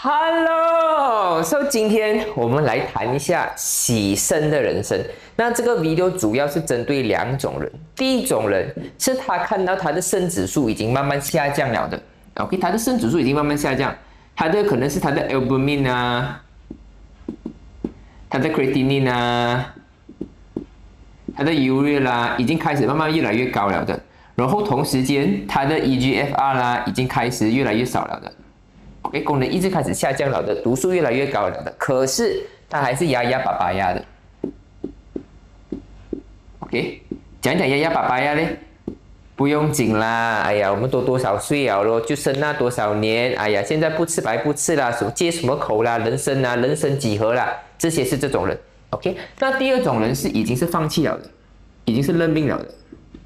Hello，今天我们来谈一下洗肾的人生。那这个 video 主要是针对两种人。第一种人是他看到他的肾指数已经慢慢下降了的 ，OK， 他的肾指数已经慢慢下降，他的可能是他的 albumin 啊，他的 creatinine 啊，他的 urea 啦，已经开始慢慢越来越高了的。然后同时间，他的 eGFR 啦，已经开始越来越少了的。OK， 功能一直开始下降了的，读数越来越高了的，可是它还是压巴巴压的。OK， 讲压巴巴压嘞，不用紧啦，哎呀，我们都多少岁了咯，就生那多少年，哎呀，现在不吃白不吃啦，戒什么口啦，人生啊，人生几何啦，这些是这种人。OK， 那第二种人是已经是放弃了的，已经是认命了的。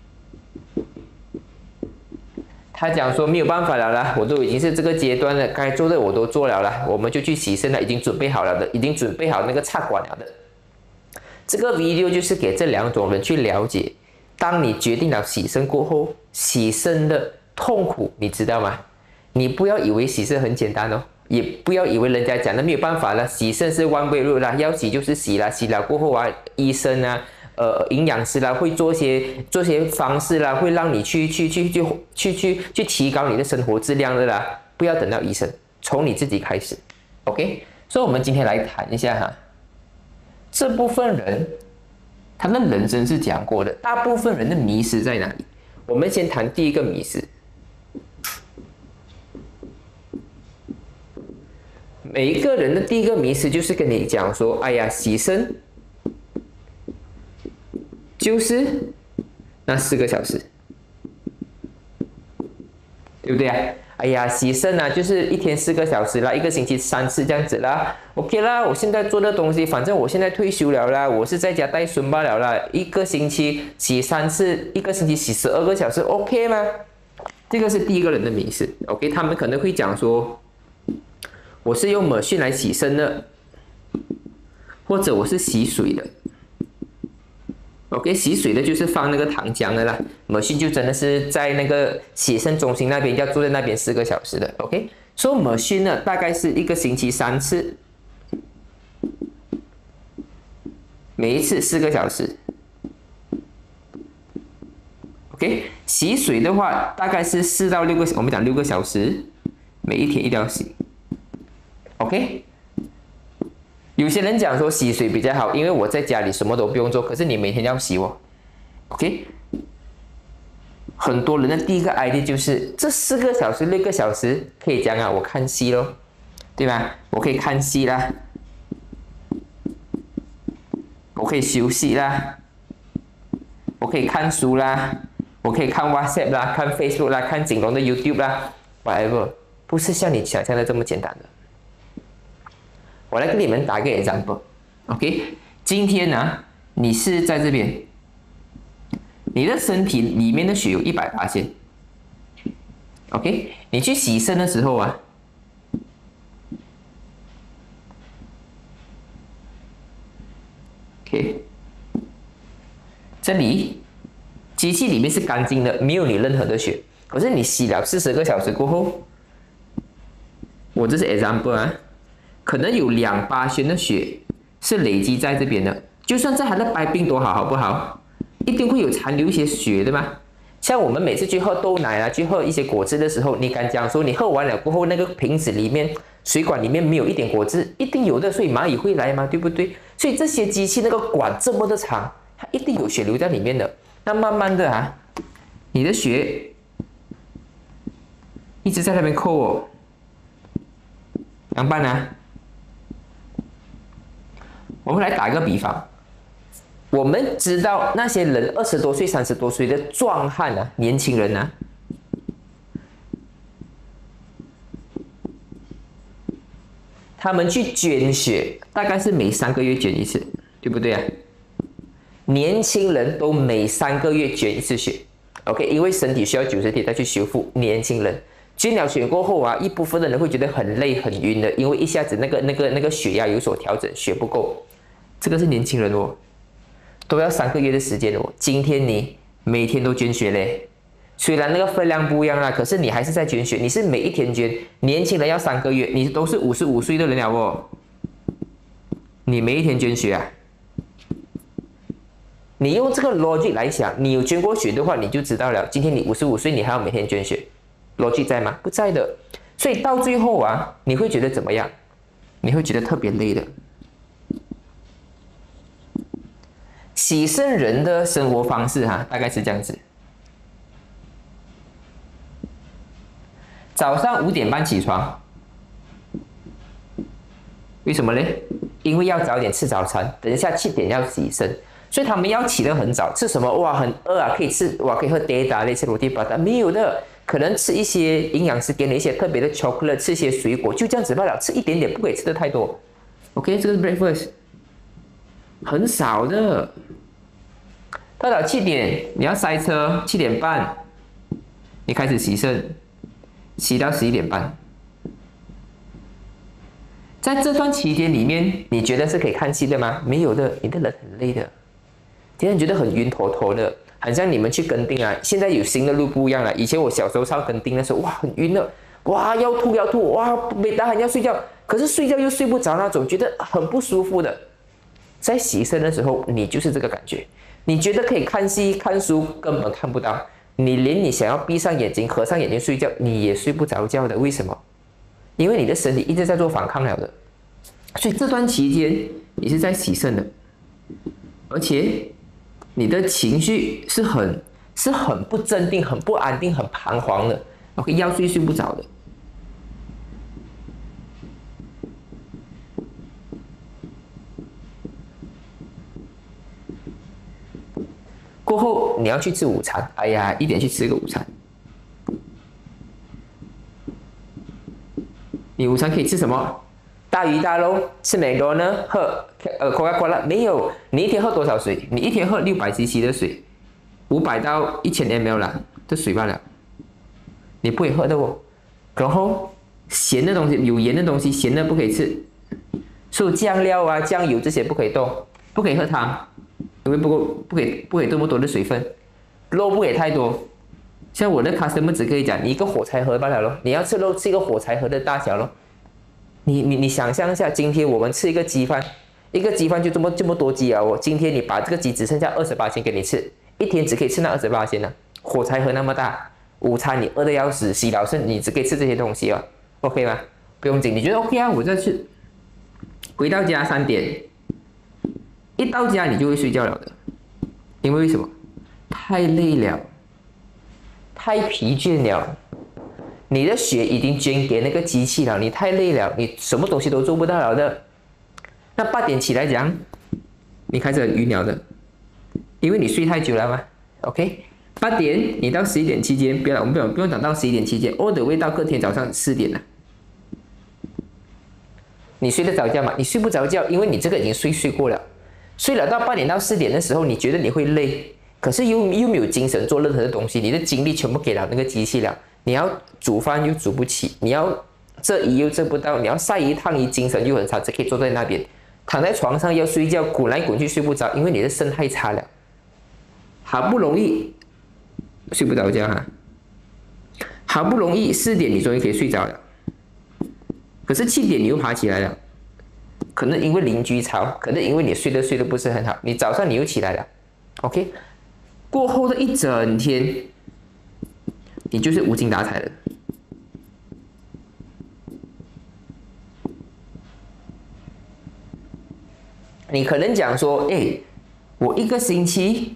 他讲说没有办法了啦，我都已经是这个阶段了，该做的我都做了啦，我们就去洗肾了，已经准备好了的，已经准备好那个插管了的。这个 video 就是给这两种人去了解，当你决定了洗肾过后，洗肾的痛苦你知道吗？你不要以为洗肾很简单哦，也不要以为人家讲的没有办法了，洗肾是one way road啦，要洗就是洗啦，洗了过后啊，医生啊。营养师啦，会做些方式啦，会让你去提高你的生活质量的啦。不要等到医生，从你自己开始 ，OK？ 所以，我们今天来谈一下哈，这部分人他的人生是讲过的，大部分人的迷失在哪里？我们先谈第一个迷失。每一个人的第一个迷失就是跟你讲说，哎呀，洗肾。就是那4个小时，对不对啊？哎呀，洗肾啊，就是一天4个小时啦，一个星期3次这样子啦。OK 啦，我现在做的东西，反正我现在退休了啦，我是在家带孙罢了啦，一个星期洗3次，一个星期洗12个小时 ，OK 吗？这个是第一个人的迷思 ，OK， 他们可能会讲说，我是用machine来洗肾的，或者我是洗水的。OK， 洗水的就是放那个糖浆的啦，machine 就真的是在那个洗肾中心那边，要坐在那边4个小时的。OK， 所以 machine 呢大概是一个星期3次，每一次4个小时。OK， 洗水的话大概是4到6个，我们讲6个小时，每一天一定要洗。OK。有些人讲说洗水比较好，因为我在家里什么都不用做，可是你每天要洗哦 ，OK？ 很多人的第一个 idea 就是这4个小时、6个小时可以讲啊，我看戏咯，对吧？我可以看戏啦，我可以休息啦，我可以看书啦，我可以看 WhatsApp 啦，看 Facebook 啦，看景龙的 YouTube 啦 ，whatever， 不是像你想象的这么简单的。我来跟你们打个 example，OK？ 今天呢，你是在这边，你的身体里面的血有100%，OK？ 你去洗肾的时候啊，OK？ 这里机器里面是干净的，没有你任何的血，可是你洗了40个小时过后，我这是 example 啊。可能有2%的血是累积在这边的，就算在它的白病多好，好不好？一定会有残留一些血的嘛。像我们每次去喝豆奶啊，去喝一些果汁的时候，你敢讲说你喝完了过后，那个瓶子里面、水管里面没有一点果汁，一定有的，所以蚂蚁会来嘛，对不对？所以这些机器那个管这么的长，它一定有血流在里面的。那慢慢的啊，你的血一直在那边扣哦，怎么办呢？我们来打一个比方，我们知道那些人20多岁、30多岁的壮汉啊，年轻人啊，他们去捐血，大概是每3个月捐一次，对不对啊？年轻人都每3个月捐一次血 ，OK， 因为身体需要90天再去修复。年轻人捐了血过后啊，一部分的人会觉得很累、很晕的，因为一下子那个血压有所调整，血不够。这个是年轻人哦，都要3个月的时间哦。今天你每天都捐血嘞， 虽然那个分量不一样啦，可是你还是在捐血，你是每一天捐，年轻人要3个月，你都是55岁的人了哦，你每一天捐血啊？你用这个逻辑来想，你有捐过血的话，你就知道了。今天你55岁，你还要每天捐血，逻辑在吗？不在的。所以到最后啊，你会觉得怎么样？你会觉得特别累的。洗肾人的生活方式大概是这样子：早上5点半起床，为什么呢？因为要早点吃早餐，等一下7点要洗肾，所以他们要起得很早。吃什么？哇，很饿啊，可以吃哇，可以喝 data 类似罗蒂巴达，没有的，可能吃一些营养师给你一些特别的 chocolate， 吃一些水果，就这样子罢了，吃一点点，不可以吃的太多。OK， 这个是 breakfast， 很少的。到了7点，你要塞车，7点半你开始洗肾，洗到11点半。在这段期间里面，你觉得是可以看戏的吗？没有的，你的人很累的，今天觉得很晕头头的，很像你们去跟定啊。现在有新的路不一样了，以前我小时候上跟定的时候，哇，很晕的，哇，要吐，哇，没打很要睡觉，可是睡觉又睡不着那种，觉得很不舒服的。在洗肾的时候，你就是这个感觉。你觉得可以看戏、看书，根本看不到。你连你想要闭上眼睛、合上眼睛睡觉，你也睡不着觉的。为什么？因为你的身体一直在做反抗了的。所以这段期间你是在洗肾的，而且你的情绪是很不镇定、很不安定、很彷徨的。OK， 要睡不着的。过后你要去吃午餐，哎呀，1点去吃个午餐。你午餐可以吃什么？大鱼大肉，吃美多呢？喝Coca-Cola？没有，你一天喝多少水？你一天喝600cc 的水，500到1000ml 啦的水罢了，你不可以喝的哦。然后咸的东西、有盐的东西，咸的不可以吃，所以酱料啊、酱油这些不可以动，不可以喝汤。因为不可以这么多的水分，肉不可以太多。像我的 customer 只可以讲，你一个火柴盒罢了咯。你要吃肉，吃一个火柴盒的大小咯。你想象一下，今天我们吃一个鸡饭，一个鸡饭就这么多鸡啊！今天你把这个鸡只剩下28给你吃，一天只可以吃那28呢。火柴盒那么大，午餐你饿得要死，洗了肾你只可以吃这些东西哦 ，OK 吗？不用紧，你觉得 OK 啊？我再吃。回到家3点。一到家你就会睡觉了的，因为什么？太累了，太疲倦了，你的血已经捐给那个机器了，你太累了，你什么东西都做不到了的。那8点起来讲，你开始很晕了的，因为你睡太久了嘛。OK， 8点你到11点期间，我们不用等到11点期间 ，all the way 到隔天早上4点了。你睡得着觉吗？你睡不着觉，因为你这个已经睡过了。睡了到8点到4点的时候，你觉得你会累，可是又没有精神做任何的东西，你的精力全部给了那个机器了。你要煮饭又煮不起，你要这移又这不到，你要晒一烫衣，精神又很差，只可以坐在那边，躺在床上要睡觉，滚来滚去睡不着，因为你的肾太差了。好不容易睡不着觉好不容易4点你终于可以睡着了，可是7点你又爬起来了。可能因为邻居吵，可能因为你睡得不是很好，你早上你又起来了 ，OK， 过后的一整天，你就是无精打采的。你可能讲说，我一个星期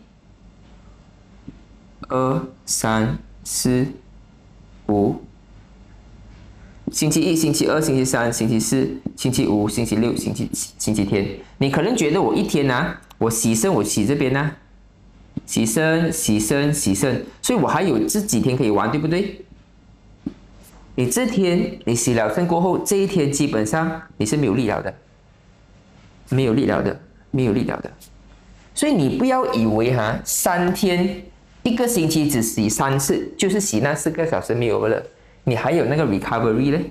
2、3、4、5。星期1、星期2、星期3、星期4、星期5、星期6、星期天，你可能觉得我一天我洗肾，我洗这边洗肾，所以我还有这几天可以玩，对不对？你这天你洗了肾过后，这一天基本上你是没有力了的，没有力了的。所以你不要以为3天1个星期只洗3次，就是洗那4个小时没有了。你还有那个 recovery 呢？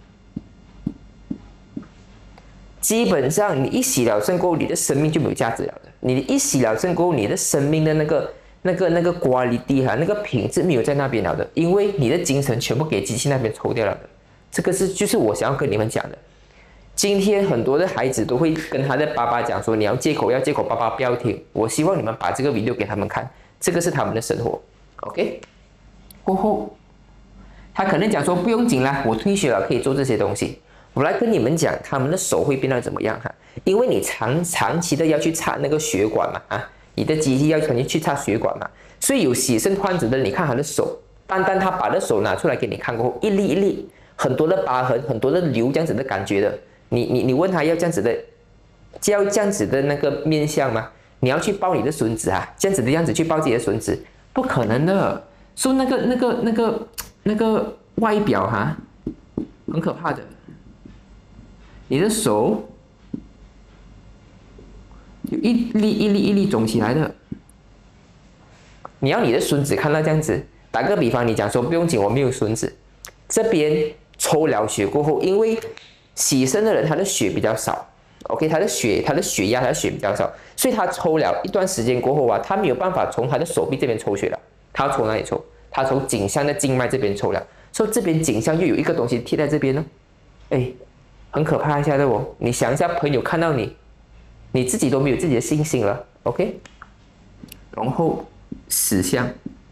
基本上你一洗了肾过后，你的生命就没有价值了的。你一洗了肾过后，你的生命的那个那个 quality 哈，那个品质没有在那边了的，因为你的精神全部给机器那边抽掉了的。这个就是我想要跟你们讲的。今天很多的孩子都会跟他的爸爸讲说，你要戒口，要戒口，爸爸不要听。我希望你们把这个 video 给他们看，这个是他们的生活 ，OK？ 过后，他可能讲说不用紧啦，我退休了可以做这些东西。我来跟你们讲，他们的手会变得怎么样哈？因为你长期的要去插那个血管嘛，啊，你的机器要长期去插血管嘛，所以有洗肾患者的，你看他的手，单他把的手拿出来给你看过后，一粒一粒，很多的疤痕，很多的瘤这样子的感觉的。你问他要这样子的那个面相吗？你要去抱你的孙子啊，这样子的样子去抱自己的孙子，不可能的。说那个外表哈，很可怕的。你的手有一粒肿起来的，你要你的孙子看到这样子。打个比方，你讲说不用紧，我没有孙子，这边抽了血过后，因为洗肾的人他的血比较少 ，OK， 他的血压他的血比较少，所以他抽了一段时间过后啊，他没有办法从他的手臂这边抽血了，他要从哪里抽？他从颈项的静脉这边抽了，所以这边颈项又有一个东西贴在这边呢，哎，很可怕一下的哦。你想一下，朋友看到你，你自己都没有自己的信心了 ，OK？ 然后死相。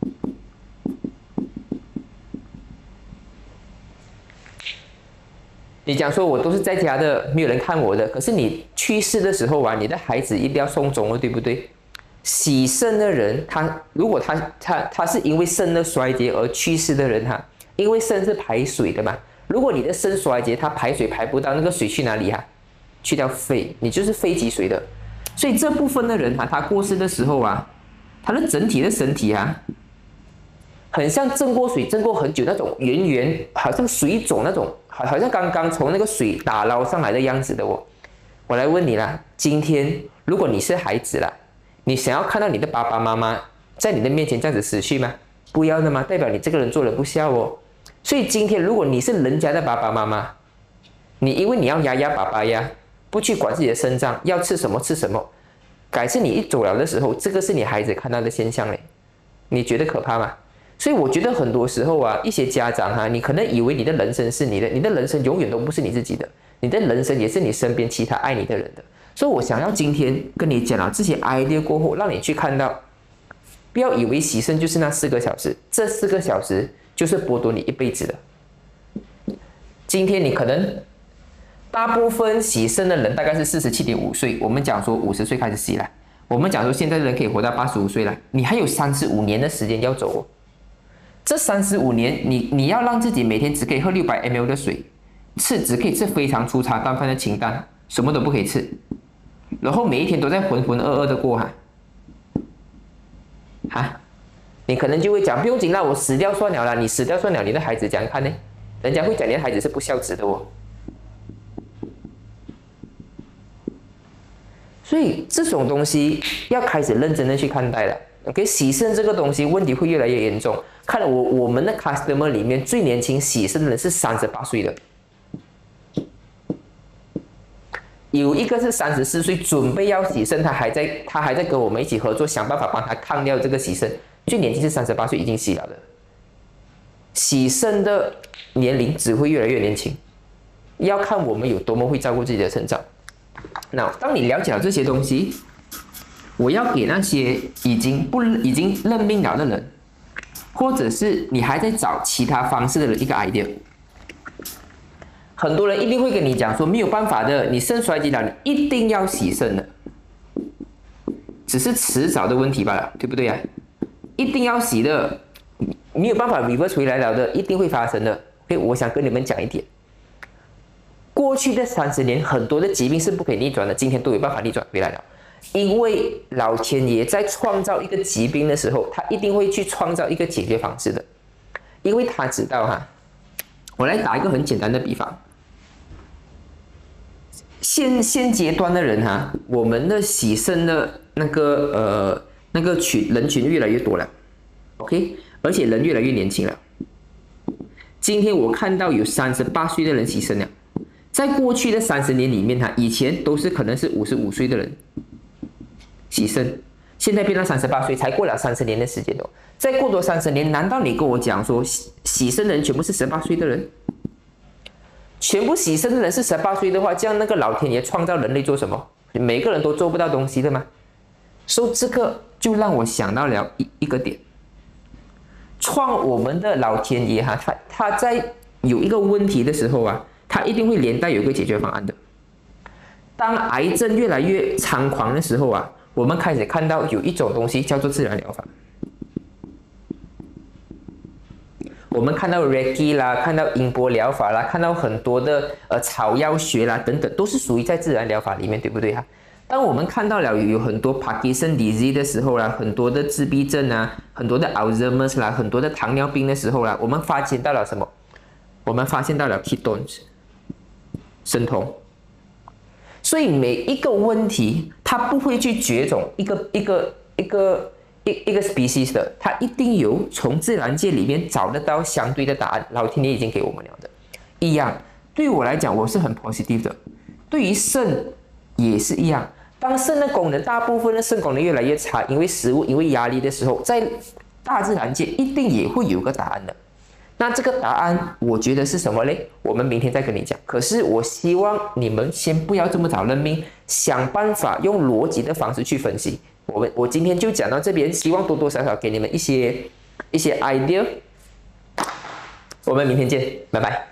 你讲说我都是在家的，没有人看我的。可是你去世的时候啊，你的孩子一定要送终了，对不对？洗肾的人，如果他是因为肾的衰竭而去世的人哈，因为肾是排水的嘛。如果你的肾衰竭，它排水排不到，那个水去哪里哈？去掉肺，你就是肺积水的。所以这部分的人哈，他过世的时候啊，他的整体的身体啊，很像浸过水浸过很久那种圆，好像水肿那种。好像刚刚从那个水打捞上来的样子的哦。我来问你啦，今天如果你是孩子啦，你想要看到你的爸爸妈妈在你的面前这样子死去吗？不要的吗？代表你这个人做人不孝哦。所以今天如果你是人家的爸爸妈妈，你因为你要压爸爸呀，不去管自己的肾脏，要吃什么吃什么，改次你一走了的时候，这个是你孩子看到的现象嘞，你觉得可怕吗？所以我觉得很多时候啊，一些家长哈，你可能以为你的人生是你的，你的人生永远都不是你自己的，你的人生也是你身边其他爱你的人的。所以我想要今天跟你讲了这些 idea 过后，让你去看到，不要以为洗肾就是那4个小时，这4个小时就是剥夺你一辈子的。今天你可能大部分洗肾的人大概是47.5岁，我们讲说50岁开始洗了，我们讲说现在的人可以活到85岁了，你还有35年的时间要走哦。这35年，你要让自己每天只可以喝600 ml 的水，只可以吃非常粗茶淡饭的清淡，什么都不可以吃，然后每一天都在浑浑噩噩的过你可能就会讲不用紧啦，我死掉算了啦，你死掉算了，你的孩子怎样看呢？人家会讲你的孩子是不孝子的哦。所以这种东西要开始认真的去看待了。OK， 洗肾这个东西问题会越来越严重。看了我们的 customer 里面最年轻洗肾的人是38岁的，有一个是34岁准备要洗肾，他还在跟我们一起合作，想办法帮他抗掉这个洗肾。最年轻是38岁已经洗了的，洗肾的年龄只会越来越年轻，要看我们有多么会照顾自己的肾脏。那当你了解了这些东西，我要给那些已经认命了的人，或者是你还在找其他方式的人一个 idea。很多人一定会跟你讲说没有办法的，你肾衰竭了，你一定要洗肾的，只是迟早的问题罢了，对不对啊？一定要洗的，没有办法 reverse 回来了的，一定会发生的。OK， 我想跟你们讲一点，过去的30年，很多的疾病是不可以逆转的，今天都有办法逆转回来了。因为老天爷在创造一个疾病的时候，他一定会去创造一个解决方式的，因为他知道我来打一个很简单的比方，现阶段的人我们的洗肾的那个人群越来越多了 ，OK， 而且人越来越年轻了。今天我看到有38岁的人洗肾了，在过去的30年里面以前都是可能是55岁的人洗肾， 现在变到38岁，才过了30年的时间哦。再过多30年，难道你跟我讲说洗肾的人全部是18岁的人？全部洗肾的人是18岁的话，这样那个老天爷创造人类做什么？每个人都做不到东西的吗？所以这个就让我想到了一个点，创我们的老天爷哈，他在有一个问题的时候啊，他一定会连带有一个解决方案的。当癌症越来越猖狂的时候啊，我们开始看到有一种东西叫做自然疗法。我们看到 Reiki 啦，看到音波疗法啦，看到很多的草药学啦等等，都是属于在自然疗法里面，对不对哈？当我们看到了有很多 Parkinson disease 的时候啦，很多的自闭症啊，很多的 Alzheimer's 啦，很多的糖尿病的时候啦，我们发现到了什么？我们发现到了 ketones 生酮。所以每一个问题，它不会去绝种一个 species 的，它一定有从自然界里面找得到相对的答案。老天爷已经给我们了的，一样。对我来讲，我是很 positive 的。对于肾也是一样，当肾的功能，大部分的肾功能越来越差，因为食物、因为压力的时候，在大自然界一定也会有个答案的。那这个答案，我觉得是什么嘞？我们明天再跟你讲。可是我希望你们先不要这么早认命，想办法用逻辑的方式去分析。我今天就讲到这边，希望多多少少给你们一些 idea。我们明天见，拜拜。